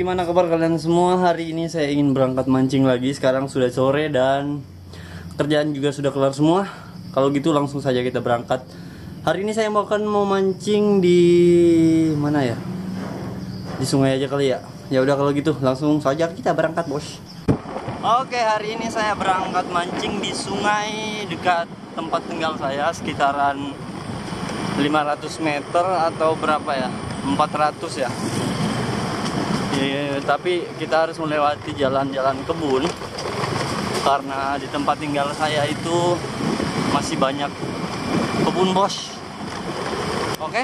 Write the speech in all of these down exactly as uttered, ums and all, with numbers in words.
gimana kabar kalian semua? Hari ini saya ingin berangkat mancing lagi. Sekarang sudah sore dan kerjaan juga sudah kelar semua. Kalau gitu langsung saja kita berangkat. Hari ini saya mau akan mau mancing di mana ya? Di sungai aja kali ya. Ya udah kalau gitu langsung saja kita berangkat, Bos. Oke, hari ini saya berangkat mancing di sungai dekat tempat tinggal saya, sekitaran lima ratus meter atau berapa ya? empat ratus ya. Ya, tapi kita harus melewati jalan-jalan kebun karena di tempat tinggal saya itu masih banyak kebun, Bos. Oke.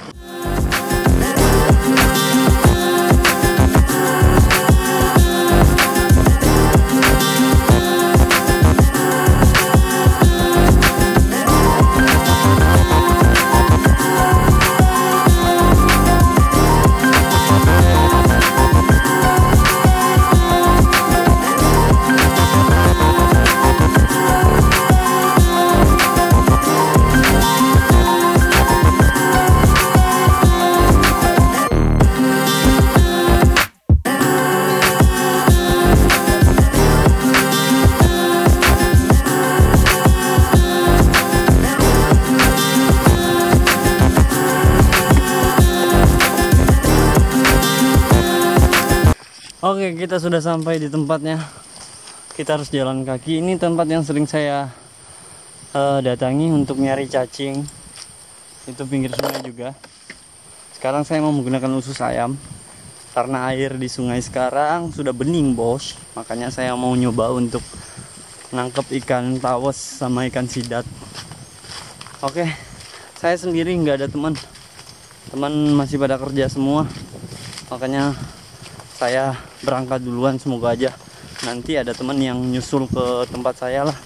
Oke, kita sudah sampai di tempatnya. Kita harus jalan kaki. Ini tempat yang sering saya uh, datangi untuk nyari cacing. Itu pinggir sungai juga. Sekarang saya mau menggunakan usus ayam karena air di sungai sekarang sudah bening, Bos. Makanya saya mau nyoba untuk nangkep ikan tawes sama ikan sidat. Oke, saya sendiri nggak ada teman. Teman masih pada kerja semua. Makanya saya berangkat duluan, semoga aja nanti ada teman yang nyusul ke tempat saya lah.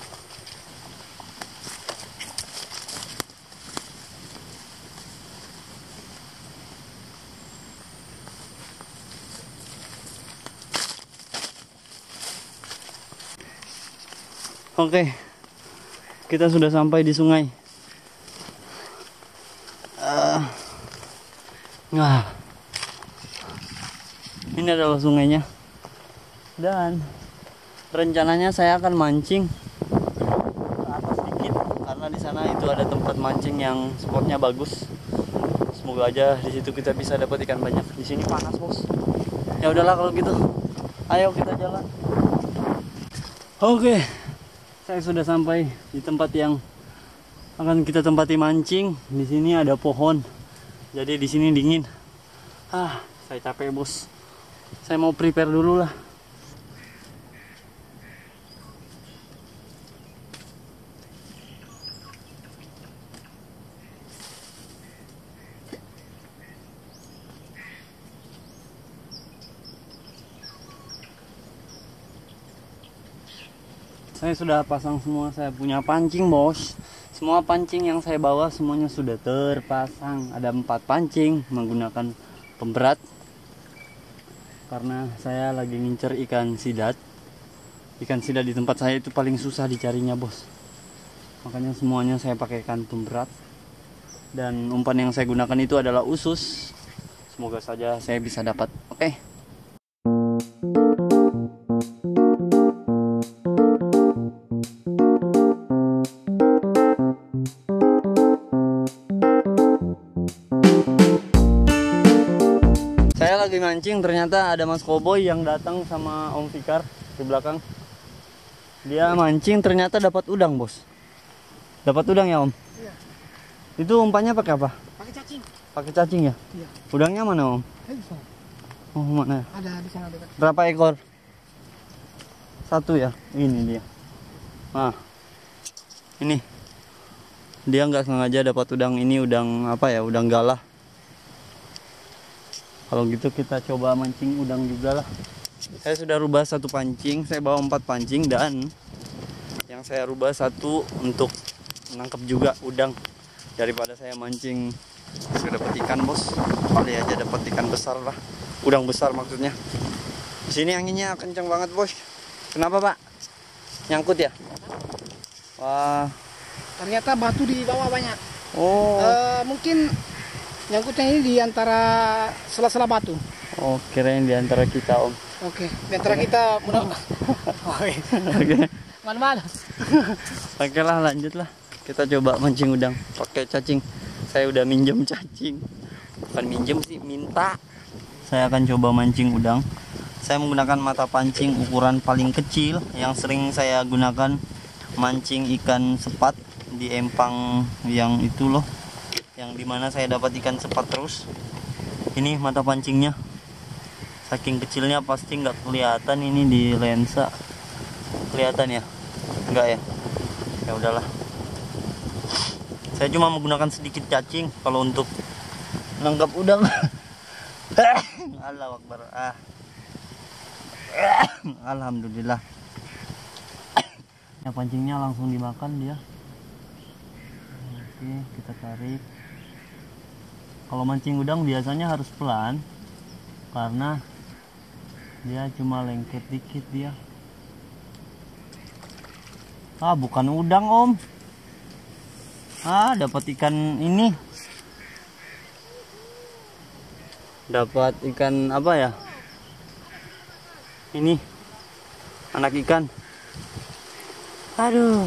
Oke, kita sudah sampai di sungai. Uh, nah. Ini adalah sungainya. Dan rencananya saya akan mancing ke atas dikit karena di sana itu ada tempat mancing yang spotnya bagus. Semoga aja di situ kita bisa dapat ikan banyak. Di sini panas, Bos. Ya udahlah kalau gitu. Ayo kita jalan. Oke. Saya sudah sampai di tempat yang akan kita tempati mancing. Di sini ada pohon. Jadi di sini dingin. Ah, saya capek, Bos. Saya mau prepare dulu lah. Saya sudah pasang semua, saya punya pancing, Bos. Semua pancing yang saya bawa semuanya sudah terpasang. Ada empat pancing menggunakan pemberat. Karena saya lagi ngincer ikan sidat. Ikan sidat di tempat saya itu paling susah dicarinya, Bos. Makanya semuanya saya pakai ikan pemberat. Dan umpan yang saya gunakan itu adalah usus. Semoga saja saya bisa dapat. Oke. Saya lagi mancing, ternyata ada Mas Koboy yang datang sama Om Fikar di belakang. Dia mancing, ternyata dapat udang, Bos. Dapat udang ya, Om? Iya. Itu umpannya pakai apa? Pakai cacing. Pakai cacing ya? Iya. Udangnya mana, Om? Oh, mana? Ada di sana dekat. Berapa ekor? Satu ya? Ini dia. Nah, ini. Dia nggak sengaja dapat udang ini, udang apa ya? Udang galah. Kalau gitu kita coba mancing udang juga lah. Saya sudah rubah satu pancing, saya bawa empat pancing dan yang saya rubah satu untuk menangkap juga udang. Daripada saya mancing sudah dapat ikan, Bos, kali aja dapat ikan besar lah, udang besar maksudnya. Di sini anginnya kencang banget, Bos. Kenapa, Pak? Nyangkut ya? Wah. Ternyata batu di bawah banyak. Oh. Uh, mungkin nyangkutnya ini di antara sela-sela batu. Oh, kirain di antara kita, Om. Oke, di antara kita mudah. Oke. Oke. Malu-malu. Oke lah, lanjut lah. Kita coba mancing udang pakai cacing. Saya udah minjem cacing. Bukan minjem sih, minta. Saya akan coba mancing udang. Saya menggunakan mata pancing ukuran paling kecil yang sering saya gunakan mancing ikan sepat di empang yang itu loh, yang dimana saya dapat ikan sepat terus. Ini mata pancingnya, saking kecilnya pasti nggak kelihatan ini di lensa. Kelihatan ya? Enggak ya? Ya udahlah. Saya cuma menggunakan sedikit cacing kalau untuk menangkap udang. Allahu Akbar. Ah. Alhamdulillah. Ya, pancingnya langsung dimakan dia. Oke, kita tarik. Kalau mancing udang biasanya harus pelan karena dia cuma lengket dikit dia. Ah, bukan udang, Om. Ah, dapat ikan ini. Dapat ikan apa ya? Ini anak ikan. Aduh,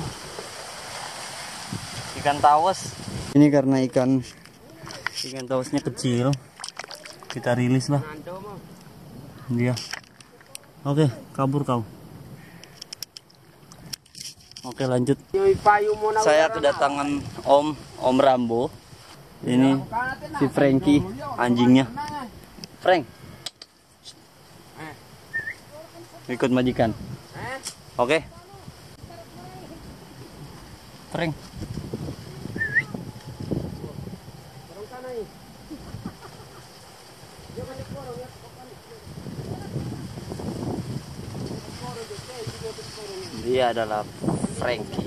ikan tawes. Ini karena ikan ikan tawesnya kecil, kita rilis lah dia. Oke, kabur kau. Oke, lanjut. Saya kedatangan Om Om Rambo. Ini si Frankie, anjingnya. Frank, ikut majikan. Oke. Frank. Dia adalah Frankie.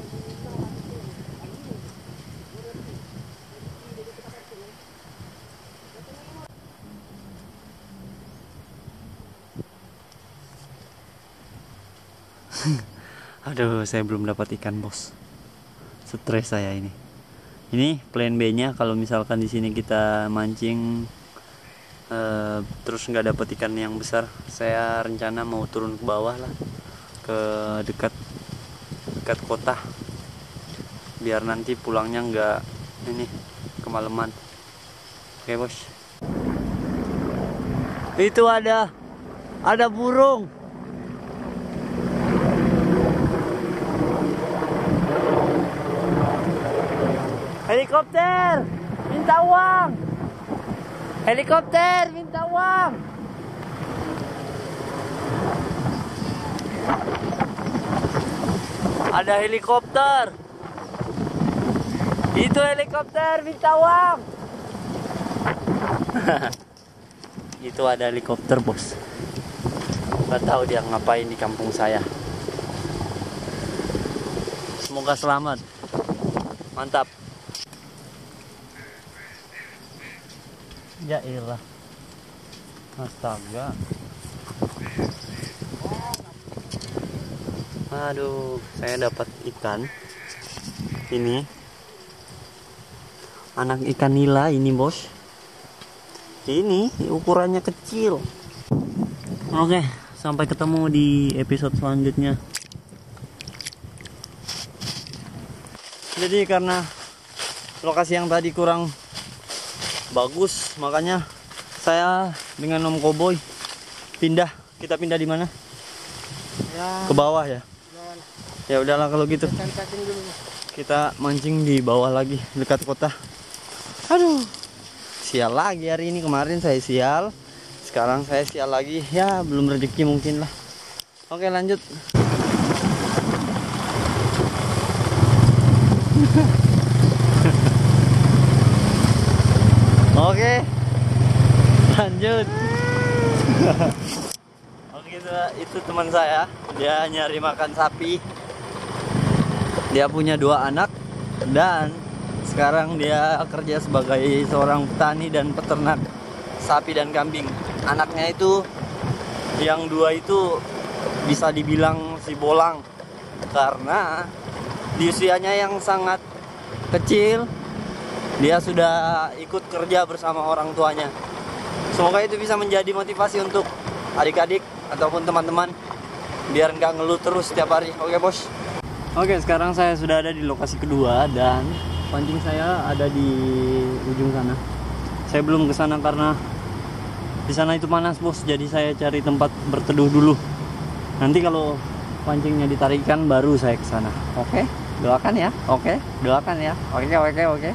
Aduh, saya belum dapat ikan, bos. Stres saya ini. Ini plan B-nya kalau misalkan di sini kita mancing uh, terus nggak dapat ikan yang besar, saya rencana mau turun ke bawah lah, ke dekat dekat kota, biar nanti pulangnya nggak ini kemalaman. Oke, bos. Itu ada ada burung. Helikopter, minta uang. Helikopter, minta uang. Ada helikopter. Itu helikopter, minta uang. Itu ada helikopter, bos. Gak tahu dia ngapain di kampung saya. Semoga selamat. Mantap. Ya iyalah. Astaga. Aduh, saya dapat ikan. Ini anak ikan nila ini, bos. Ini ukurannya kecil. Oke, sampai ketemu di episode selanjutnya. Jadi karena lokasi yang tadi kurang bagus, makanya saya dengan Om Koboy pindah. Kita pindah di mana? Ya, ke bawah ya. Ya udahlah kalau gitu. Kita mancing di bawah lagi dekat kota. Aduh, sial lagi hari ini. Kemarin saya sial, sekarang saya sial lagi. Ya belum rezeki mungkin lah. Oke, lanjut. Oke, lanjut. Oke, itu, itu teman saya. Dia nyari makan sapi. Dia punya dua anak dan sekarang dia kerja sebagai seorang petani dan peternak sapi dan kambing. Anaknya itu, yang dua itu bisa dibilang si bolang karena di usianya yang sangat kecil dia sudah ikut kerja bersama orang tuanya. Semoga itu bisa menjadi motivasi untuk adik-adik ataupun teman-teman biar nggak ngeluh terus setiap hari. Oke bos. Oke, sekarang saya sudah ada di lokasi kedua dan pancing saya ada di ujung sana. Saya belum ke sana karena di sana itu panas bos, jadi saya cari tempat berteduh dulu. Nanti kalau pancingnya ditarikan baru saya ke sana. Oke, doakan ya. Oke, doakan ya. Oke, oke, oke.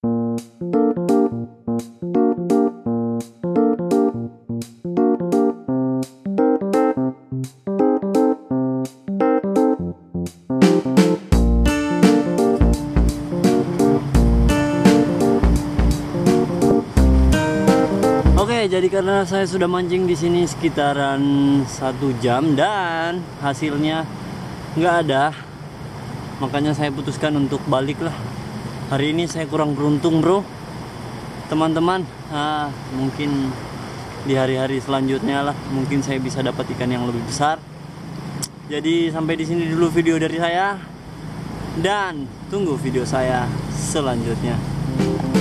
Oke, jadi karena saya sudah mancing di sini sekitaran satu jam dan hasilnya nggak ada, makanya saya putuskan untuk balik lah. Hari ini saya kurang beruntung bro, teman-teman. Ah, mungkin di hari-hari selanjutnya lah, mungkin saya bisa dapat ikan yang lebih besar. Jadi sampai di sini dulu video dari saya, dan tunggu video saya selanjutnya.